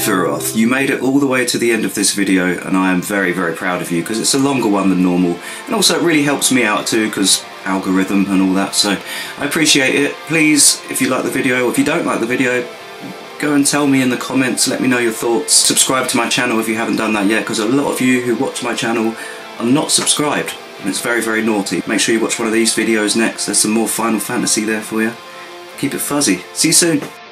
Sephiroth, you made it all the way to the end of this video, and I am very, very proud of you, because it's a longer one than normal, and also it really helps me out too, because algorithm and all that, so I appreciate it. Please, if you like the video, or if you don't like the video, go and tell me in the comments, let me know your thoughts. Subscribe to my channel if you haven't done that yet, because a lot of you who watch my channel are not subscribed, and it's very, very naughty. Make sure you watch one of these videos next, there's some more Final Fantasy there for you. Keep it fuzzy. See you soon.